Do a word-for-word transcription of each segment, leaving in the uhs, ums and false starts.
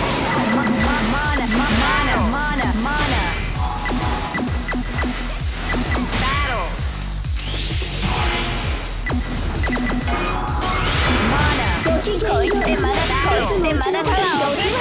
こいつでマナこいつでマナタワーをぶっ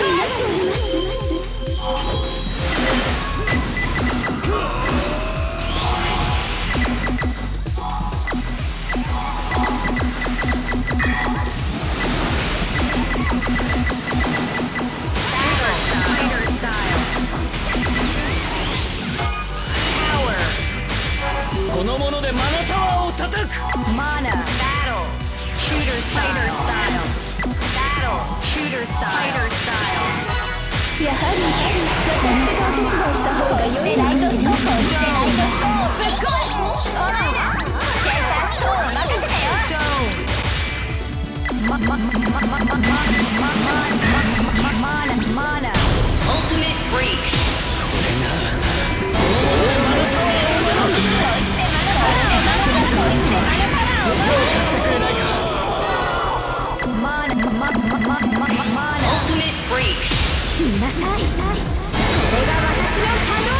このものでマナタワーを叩く。 マナ Shooter fighter style. Battle. Shooter style. Fighter style. やはり私がお手伝いした方が良いライトスコープをしてライトスコープぶっ壊す。お前らセンターストーン任せてよ。 まままままままままな Ultimate Freak. こいつでマナこいつでマナ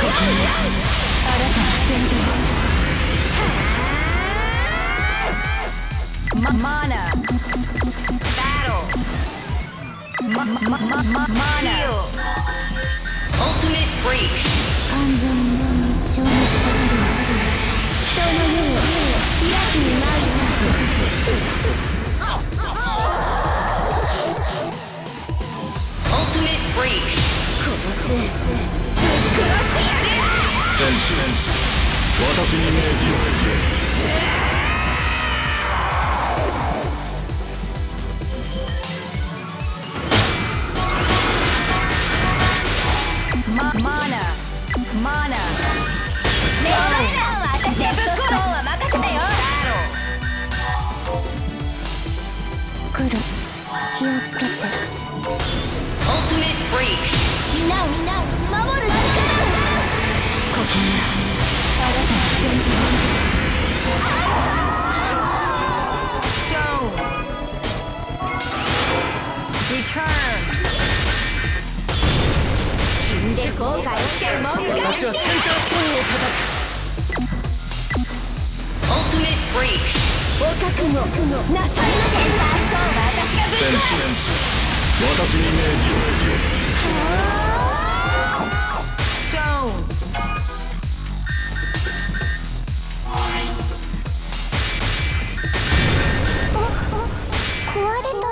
Mana. Battle. Ma ma ma ma mana. Ultimate freak. 完全に消滅させる。人の目を開きに参ります。 Ultimate freak. 殺せ。ぶっ殺してやる。 戦士、私に命じよ。 Mana, mana. 私にぶっ殺す。は任せたよ。黒、気をつけて。 Ultimate freak. 皆を皆を守る力。ここがあなたの戦場。 Stone. Return. 死んで後悔してもんか。 私はセンターストーンを叩く。 Ultimate freak. お覚悟なさいませ。センターストーンは私がぶっ戦士、私に命じよ。 Stone. 壊れた。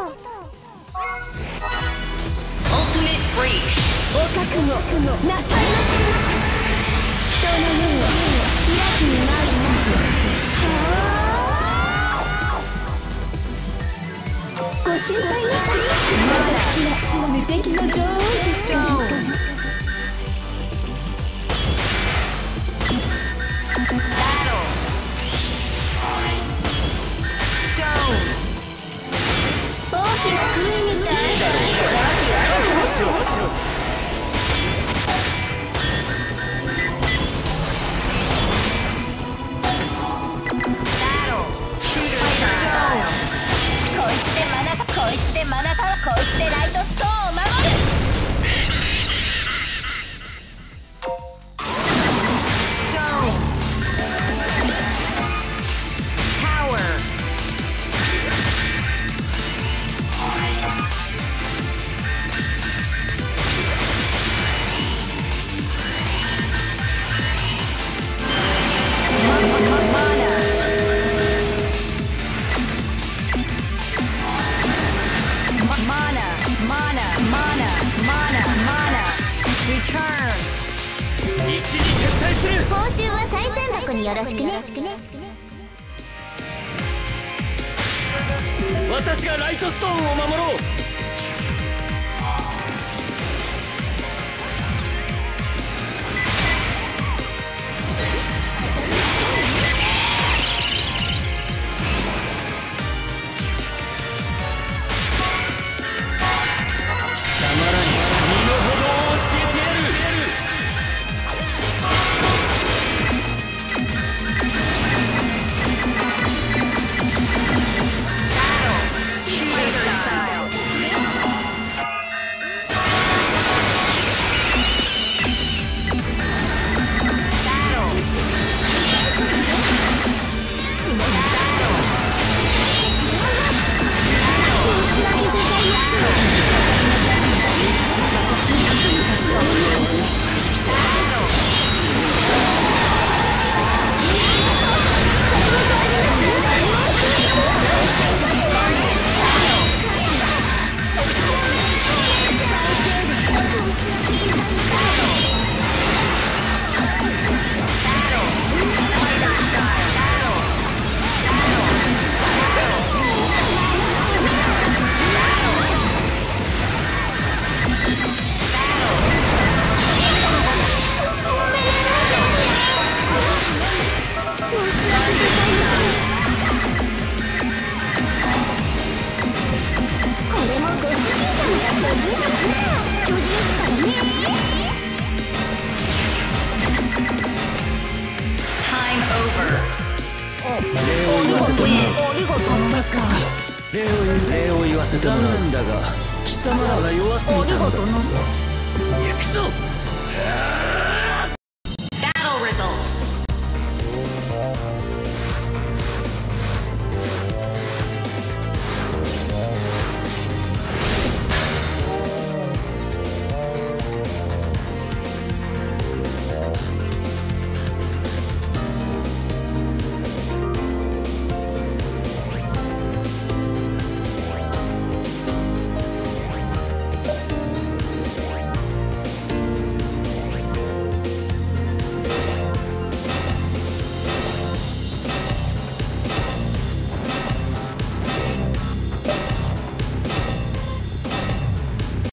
Ultimate freak. お覚悟なさいませ。人の目を開きに参ります。ご心配なく、私は無敵の女王です。 Stone. Battle. Stone. 大きな国みたい。 Battle. Shooter style. こいつでマナタ、こいつでマナタ、こいつでライトストーンを守る。 Stone. Tower. Mana. Mana, mana, mana, mana. Return. 一時撤退する。 報酬は賽銭箱によろしくね。 私がライトストーンを守ろう。貴様らに身の程を教えてやる。 Shooter style. Battle. Time over. 礼を礼を言わせてもらう。残念だが貴様らが弱すぎたんだ。行くぞ。